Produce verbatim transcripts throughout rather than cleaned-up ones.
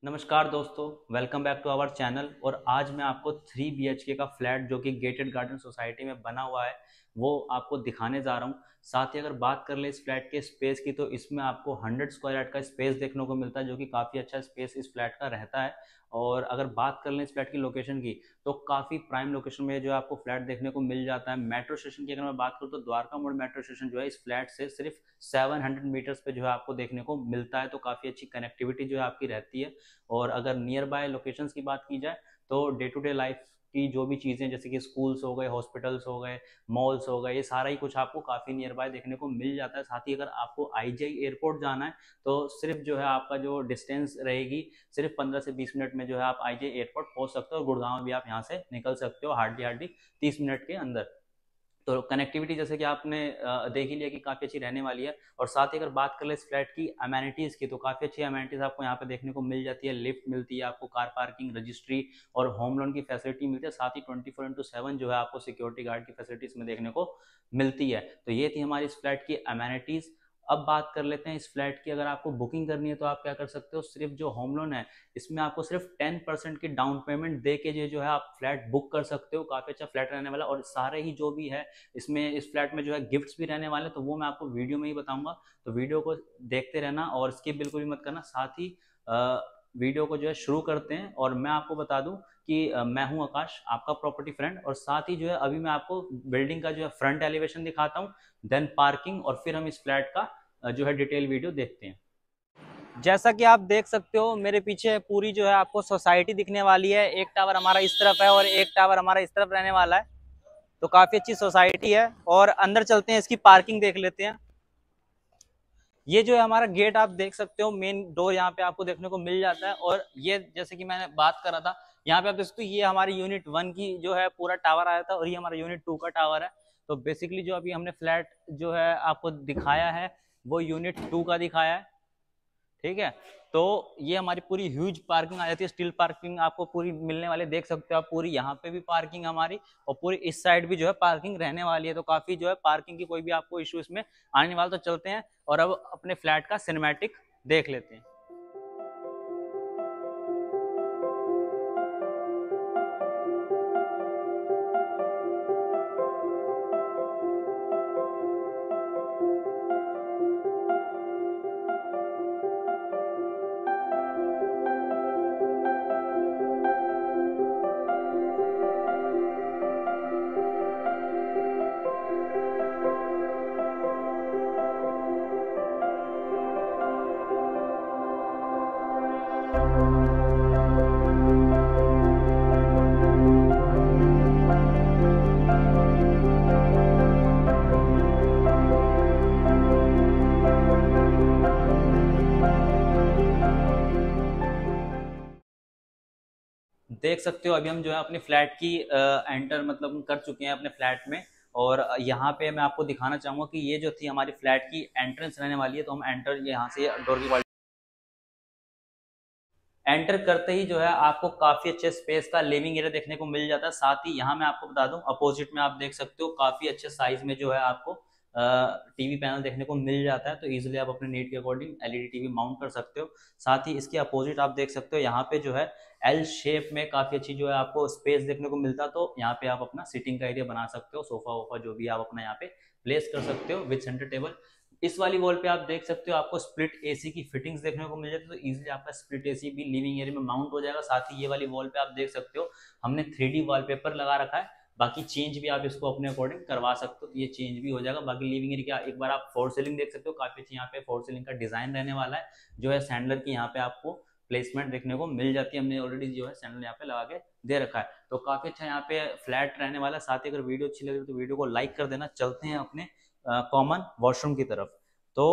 नमस्कार दोस्तों, welcome back to our channel. और आज मैं आपको थ्री बी एच के का फ्लैट जो कि गेटेड गार्डन सोसाइटी में बना हुआ है वो आपको दिखाने जा रहा हूँ। साथ ही अगर बात कर ले इस फ्लैट के स्पेस की तो इसमें आपको हंड्रेड स्क्वायर यार्ड का स्पेस देखने को मिलता है, जो कि काफ़ी अच्छा स्पेस इस फ्लैट का रहता है। और अगर बात कर लें इस फ्लैट की लोकेशन की तो काफ़ी प्राइम लोकेशन में जो है आपको फ्लैट देखने को मिल जाता है। मेट्रो स्टेशन की अगर मैं बात करूँ तो द्वारका मोड़ मेट्रो स्टेशन जो है इस फ्लैट से सिर्फ सेवन हंड्रेड मीटर्स पे जो है आपको देखने को मिलता है, तो काफ़ी अच्छी कनेक्टिविटी जो है आपकी रहती है। और अगर नियर बाय लोकेशंस की बात की जाए तो डे टू डे लाइफ की जो भी चीज़ें जैसे कि स्कूल्स हो गए, हॉस्पिटल्स हो गए, मॉल्स हो गए, ये सारा ही कुछ आपको काफ़ी नियर बाय देखने को मिल जाता है। साथ ही अगर आपको आई जी आई एयरपोर्ट जाना है तो सिर्फ जो है आपका जो डिस्टेंस रहेगी सिर्फ पंद्रह से बीस मिनट में जो है आप आई जी आई एयरपोर्ट पहुंच सकते हो, और गुड़गांव भी आप यहाँ से निकल सकते हो हार्डली हार्डली तीस मिनट के अंदर। तो कनेक्टिविटी जैसे कि आपने देख ही लिया कि काफ़ी अच्छी रहने वाली है। और साथ ही अगर बात कर ले इस फ्लैट की अमेनिटीज़ की तो काफ़ी अच्छी अमेनिटीज़ आपको यहाँ पे देखने को मिल जाती है। लिफ्ट मिलती है आपको, कार पार्किंग, रजिस्ट्री और होम लोन की फैसिलिटी मिलती है। साथ ही ट्वेंटी फोर इंटू सेवन जो है आपको सिक्योरिटी गार्ड की फैसिलिटी इसमें देखने को मिलती है। तो ये थी हमारी इस फ्लैट की अमेनिटीज़। अब बात कर लेते हैं इस फ्लैट की। अगर आपको बुकिंग करनी है तो आप क्या कर सकते हो, सिर्फ जो होम लोन है इसमें आपको सिर्फ टेन परसेंट की डाउन पेमेंट दे के जो जो है आप फ्लैट बुक कर सकते हो। काफ़ी अच्छा फ्लैट रहने वाला, और सारे ही जो भी है इसमें इस फ्लैट में जो है गिफ्ट्स भी रहने वाले, तो वो मैं आपको वीडियो में ही बताऊंगा। तो वीडियो को देखते रहना और स्किप बिल्कुल भी मत करना। साथ ही आ, वीडियो को जो है शुरू करते हैं। और मैं आपको बता दूं कि आ, मैं हूं आकाश, आपका प्रॉपर्टी फ्रेंड। और साथ ही जो है अभी मैं आपको बिल्डिंग का जो है फ्रंट एलिवेशन दिखाता हूं, देन पार्किंग, और फिर हम इस फ्लैट का आ, जो है डिटेल वीडियो देखते हैं। जैसा कि आप देख सकते हो मेरे पीछे पूरी जो है आपको सोसाइटी दिखने वाली है। एक टावर हमारा इस तरफ है और एक टावर हमारा इस तरफ रहने वाला है। तो काफी अच्छी सोसाइटी है। और अंदर चलते हैं, इसकी पार्किंग देख लेते हैं। ये जो है हमारा गेट आप देख सकते हो, मेन डोर यहाँ पे आपको देखने को मिल जाता है। और ये जैसे कि मैंने बात करा था, यहाँ पे आप देख सकते हो ये हमारी यूनिट वन की जो है पूरा टावर आया था, और ये हमारा यूनिट टू का टावर है। तो बेसिकली जो अभी हमने फ्लैट जो है आपको दिखाया है वो यूनिट टू का दिखाया है, ठीक है। तो ये हमारी पूरी ह्यूज पार्किंग आ जाती है, स्टील पार्किंग आपको पूरी मिलने वाली, देख सकते हो आप। पूरी यहाँ पे भी पार्किंग हमारी, और पूरी इस साइड भी जो है पार्किंग रहने वाली है। तो काफी जो है पार्किंग की कोई भी आपको इश्यू इसमें आने वाला। तो चलते हैं और अब अपने फ्लैट का सिनेमैटिक देख लेते हैं। देख सकते हो अभी हम जो है अपने फ्लैट की एंटर मतलब कर चुके हैं अपने फ्लैट में। और यहाँ पे मैं आपको दिखाना चाहूंगा कि ये जो थी हमारी फ्लैट की एंट्रेंस रहने वाली है। तो हम एंटर यहाँ से डोर की एंटर करते ही जो है आपको काफी अच्छे स्पेस का लिविंग एरिया देखने को मिल जाता है। साथ ही यहाँ मैं आपको बता दूं अपोजिट में आप देख सकते हो काफी अच्छे साइज में जो है आपको टीवी पैनल देखने को मिल जाता है। तो इजीली आप अपने नीड के according L E D TV mount कर सकते हो। साथ ही इसके अपोजिट आप देख सकते हो यहाँ पे जो है एल शेप में काफी अच्छी जो है आपको स्पेस देखने को मिलता है। तो यहाँ पे आप अपना सिटिंग का एरिया बना सकते हो, सोफा वोफा जो भी आप अपना यहाँ पे प्लेस कर सकते हो विद सेंटर टेबल। इस वाली वॉल पे आप देख सकते हो आपको स्प्लिट एसी की फिटिंग्स देखने को मिल जाती है। तो इजीली आपका स्प्लिट एसी भी लिविंग एरिया में माउंट हो जाएगा। साथ ही ये वाली वॉल पे आप देख सकते हो हमने थ्री डी वॉलपेपर लगा रखा है। बाकी चेंज भी आप इसको अपने अकॉर्डिंग करवा सकते हो, तो ये चेंज भी हो जाएगा। बाकी लिविंग एरिया एक बार आप फोर सीलिंग देख सकते हो, काफी अच्छी यहाँ पे फोर सीलिंग का डिजाइन रहने वाला है। जो है सैंडलर की यहाँ पे आपको प्लेसमेंट देखने को मिल जाती है। हमने ऑलरेडी जो है सैंडल यहाँ पे लगा के दे रखा है। तो काफी अच्छा यहाँ पे फ्लैट रहने वाला है। साथ ही अगर वीडियो अच्छी लगे तो वीडियो को लाइक कर देना। चलते हैं अपने कॉमन वॉशरूम की तरफ। तो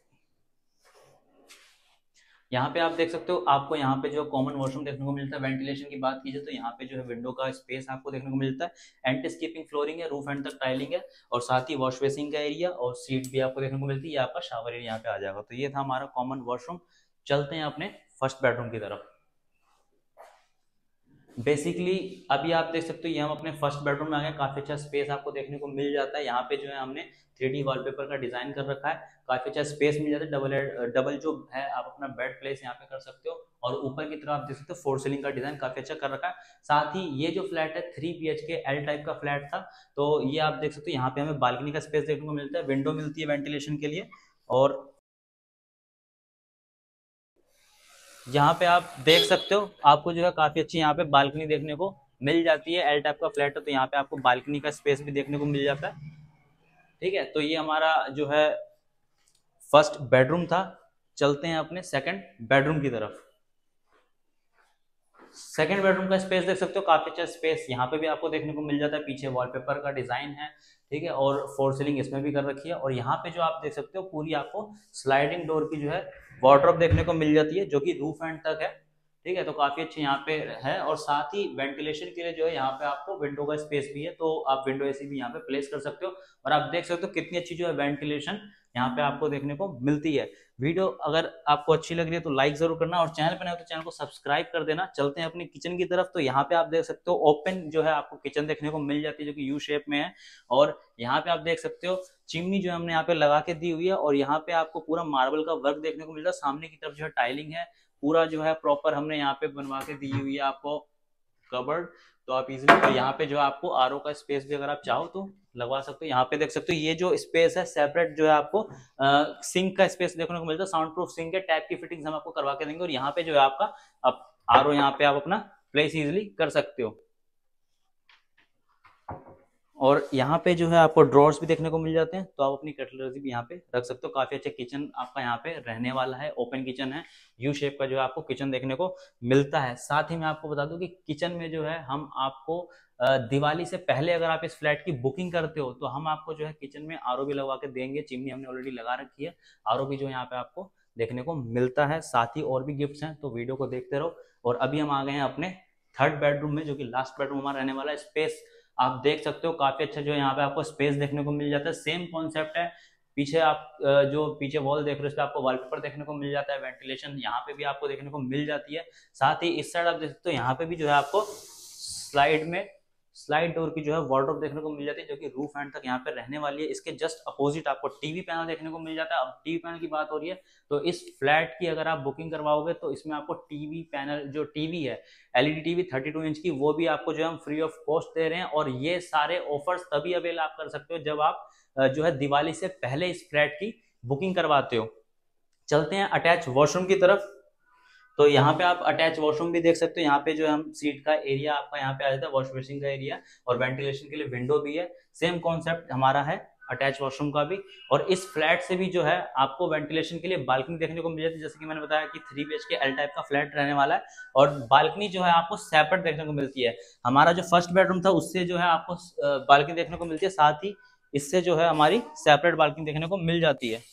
यहाँ पे आप देख सकते हो आपको यहाँ पे जो कॉमन वॉशरूम देखने को मिलता है। वेंटिलेशन की बात कीजिए तो यहाँ पे जो है विंडो का स्पेस आपको देखने को मिलता है। एंटी स्किपिंग फ्लोरिंग है, रूफ एंड तक टाइलिंग है, और साथ ही वॉश बेसिंग का एरिया और सीट भी आपको देखने को मिलती है। ये आपका शावर एरिया यहाँ पे आ जाएगा। तो ये था हमारा कॉमन वॉशरूम। चलते हैं अपने फर्स्ट बेडरूम की तरफ। बेसिकली अभी आप देख सकते हो ये हम अपने फर्स्ट बेडरूम में आ गए। काफी अच्छा स्पेस आपको देखने को मिल जाता है। यहाँ पे जो है हमने थ्री डी वॉलपेपर का डिजाइन कर रखा है। काफी अच्छा स्पेस मिल जाता है। डबल डबल जो है आप अपना बेड प्लेस यहाँ पे कर सकते हो। और ऊपर की तरफ आप देख सकते हो फोर सीलिंग का डिजाइन काफी अच्छा कर रखा है। साथ ही ये जो फ्लैट है three B H K L type का फ्लैट था, तो ये आप देख सकते हो यहाँ पे हमें बालकनी का स्पेस देखने को मिलता है, विंडो मिलती है वेंटिलेशन के लिए, और यहाँ पे आप देख सकते हो आपको जो है काफी अच्छी यहाँ पे बालकनी देखने को मिल जाती है। एल टाइप का फ्लैट है तो यहाँ पे आपको बालकनी का स्पेस भी देखने को मिल जाता है। ठीक है, तो ये हमारा जो है फर्स्ट बेडरूम था। चलते हैं अपने सेकंड बेडरूम की तरफ। सेकंड बेडरूम का स्पेस देख सकते हो, काफी अच्छा स्पेस यहाँ पे भी आपको देखने को मिल जाता है। पीछे वॉलपेपर का डिजाइन है, ठीक है, और फोर सीलिंग इसमें भी कर रखी है। और यहाँ पे जो आप देख सकते हो पूरी आपको स्लाइडिंग डोर की जो है वार्डरोब देखने को मिल जाती है, जो कि रूफ एंड तक है। ठीक है, तो काफी अच्छी यहाँ पे है। और साथ ही वेंटिलेशन के लिए जो है यहाँ पे आपको विंडो का स्पेस भी है, तो आप विंडो एसी भी यहाँ पे प्लेस कर सकते हो। और आप देख सकते हो कितनी अच्छी जो है वेंटिलेशन यहाँ पे आपको देखने को मिलती है। वीडियो अगर आपको अच्छी लग रही है तो लाइक जरूर करना, और चैनल पर नए हो तो चैनल को सब्सक्राइब कर देना। चलते हैं अपनी किचन की तरफ। तो यहाँ पे आप देख सकते हो ओपन जो है आपको किचन देखने को मिल जाती है, जो कि यू शेप में है। और यहाँ पे आप देख सकते हो चिमनी जो हमने यहाँ पे लगा के दी हुई है, और यहाँ पे आपको पूरा मार्बल का वर्क देखने को मिल रहा है। सामने की तरफ जो है टाइलिंग है, पूरा जो है प्रॉपर हमने यहाँ पे बनवा के दी हुई है आपको कबर्ड, तो आप इजीली। और यहाँ पे जो है आपको आर ओ का स्पेस भी अगर आप चाहो तो लगवा सकते हो। यहाँ पे देख सकते हो ये जो स्पेस है सेपरेट जो है आपको सिंक का स्पेस देखने को मिलता है। साउंड प्रूफ सिंक है, टैप की फिटिंग्स हम आपको करवा के देंगे। और यहाँ पे जो है आपका अब आर ओ यहाँ पे आप अपना प्लेस इजिली कर सकते हो। और यहाँ पे जो है आपको ड्रॉर्स भी देखने को मिल जाते हैं, तो आप अपनी कटलरी भी यहाँ पे रख सकते हो। काफी अच्छा किचन आपका यहाँ पे रहने वाला है, ओपन किचन है, यू शेप का जो है आपको किचन देखने को मिलता है। साथ ही मैं आपको बता दूं कि किचन में जो है हम आपको दिवाली से पहले अगर आप इस फ्लैट की बुकिंग करते हो तो हम आपको जो है किचन में आर ओ भी लगवा के देंगे। चिमनी हमने ऑलरेडी लगा रखी है, आर ओ भी जो यहाँ पे आपको देखने को मिलता है। साथ ही और भी गिफ्ट्स हैं, तो वीडियो को देखते रहो। और अभी हम आ गए हैं अपने थर्ड बेडरूम में, जो कि लास्ट बेडरूम हमारा रहने वाला है। स्पेस आप देख सकते हो काफी अच्छा जो यहाँ पे आपको स्पेस देखने को मिल जाता है। सेम कॉन्सेप्ट है, पीछे आप जो पीछे वॉल देख रहे हो उस पर आपको वॉलपेपर देखने को मिल जाता है। वेंटिलेशन यहाँ पे भी आपको देखने को मिल जाती है। साथ ही इस साइड आप देख सकते हो यहाँ पे भी जो है आपको स्लाइड में स्लाइड डोर की जो है वार्डरोब देखने को मिल जाती है, जो कि रूफ एंड तक यहाँ पे रहने वाली है। इसके जस्ट अपोजिट आपको टीवी पैनल देखने को मिल जाता है। अब टीवी पैनल की बात हो रही है तो इस फ्लैट की अगर आप बुकिंग करवाओगे तो इसमें आपको टीवी पैनल जो टीवी है LED TV thirty two inch की, वो भी आपको जो है हम फ्री ऑफ कॉस्ट दे रहे हैं। और ये सारे ऑफर्स तभी अवेल आप कर सकते हो जब आप जो है दिवाली से पहले इस फ्लैट की बुकिंग करवाते हो। चलते हैं अटैच वॉशरूम की तरफ। तो यहाँ पे आप अटैच वॉशरूम भी देख सकते हो। यहाँ पे जो हम सीट का एरिया आपका यहाँ पे आ जाता है, वॉश बेसिन का एरिया, और वेंटिलेशन के लिए विंडो भी है। सेम कॉन्सेप्ट हमारा है अटैच वॉशरूम का भी। और इस फ्लैट से भी जो है आपको वेंटिलेशन के लिए बालकनी देखने को मिल जाती है। जैसे कि मैंने बताया कि three B H K L type का फ्लैट रहने वाला है, और बालकनी जो है आपको सेपरेट देखने को मिलती है। हमारा जो फर्स्ट बेडरूम था उससे जो है आपको बालकनी देखने को मिलती है, साथ ही इससे जो है हमारी सेपरेट बालकनी देखने को मिल जाती है।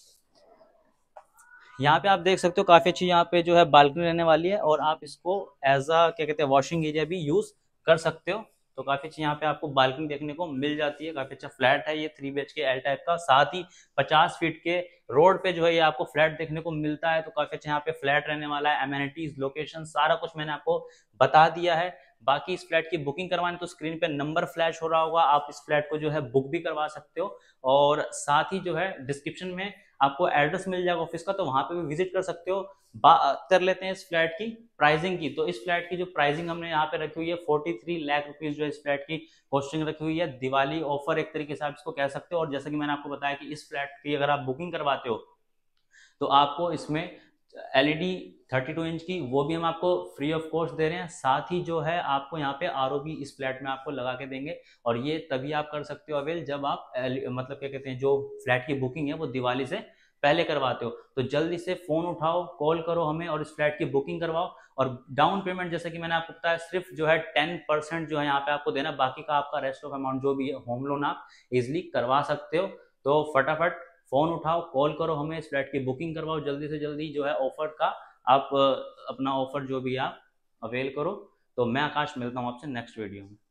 यहाँ पे आप देख सकते हो काफी अच्छी यहाँ पे जो है बालकनी रहने वाली है, और आप इसको एज अ क्या कहते हैं वॉशिंग एरिया भी यूज कर सकते हो। तो काफी अच्छी यहाँ पे आपको बालकनी देखने को मिल जाती है। काफी अच्छा फ्लैट है ये three B H K L type का। साथ ही पचास फीट के रोड पे जो है ये आपको फ्लैट देखने को मिलता है। तो काफी अच्छा यहाँ पे फ्लैट रहने वाला है। एमेनिटीज, लोकेशन, सारा कुछ मैंने आपको बता दिया है। बाकी इस फ्लैट की बुकिंग करवानी तो स्क्रीन पे नंबर फ्लैश हो रहा होगा, आप इस फ्लैट को जो है बुक भी करवा सकते हो। और साथ ही जो है डिस्क्रिप्शन में आपको एड्रेस मिल जाएगा ऑफिस का, तो वहां पे भी विजिट कर सकते हो। बात कर लेते हैं इस फ्लैट की प्राइसिंग की। तो इस फ्लैट की जो प्राइसिंग हमने यहाँ पे रखी हुई है तैंतालीस लाख रुपीस जो इस फ्लैट की कॉस्टिंग रखी हुई है। दिवाली ऑफर एक तरीके से आप इसको कह सकते हो। और जैसा कि मैंने आपको बताया कि इस फ्लैट की अगर आप बुकिंग करवाते हो तो आपको इसमें एलईडी थर्टी टू इंच की वो भी हम आपको फ्री ऑफ कॉस्ट दे रहे हैं। साथ ही जो है आपको यहाँ पे आरओ भी इस फ्लैट में आपको लगा के देंगे। और ये तभी आप कर सकते हो अवेल जब आप मतलब क्या कहते हैं जो फ्लैट की बुकिंग है वो दिवाली से पहले करवाते हो। तो जल्दी से फोन उठाओ, कॉल करो हमें और इस फ्लैट की बुकिंग करवाओ। और डाउन पेमेंट जैसे कि मैंने आपको बताया सिर्फ जो है टेन परसेंट जो है यहाँ पे आपको देना, बाकी का आपका रेस्ट ऑफ अमाउंट जो भी है होम लोन आप इजिली करवा सकते हो। तो फटाफट फोन उठाओ, कॉल करो हमें, इस फ्लैट की बुकिंग करवाओ जल्दी से जल्दी जो है ऑफर का आप अपना ऑफर जो भी आप अवेल करो। तो मैं आकाश मिलता हूँ आपसे नेक्स्ट वीडियो में।